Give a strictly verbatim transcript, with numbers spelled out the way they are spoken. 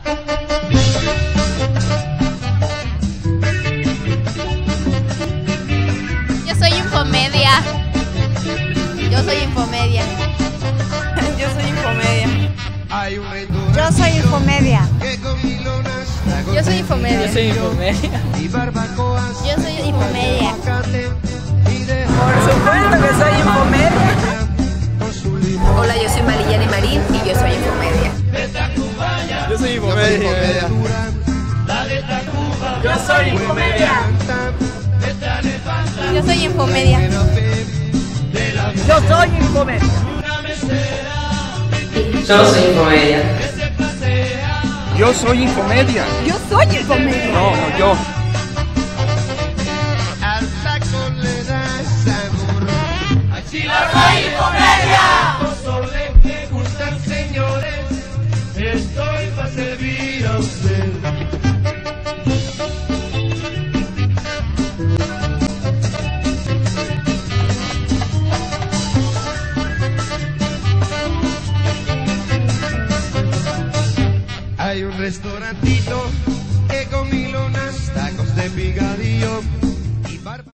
Yo soy Infomedia. Yo soy Infomedia. Yo soy Infomedia. Yo soy Infomedia. Yo soy Infomedia. Yo soy Infomedia. Yo soy Infomedia. Por supuesto que soy Infomedia. Hola, yo soy Marillani Marín y yo soy Infomedia. Yo soy Infomedia. Yo soy Infomedia. Yo soy Infomedia. Yo soy Infomedia. Yo soy Infomedia. Yo soy Infomedia. Yo soy Infomedia. No, no, yo. Estoy para servir a usted. Hay un restaurantito que con milonas, tacos de picadillo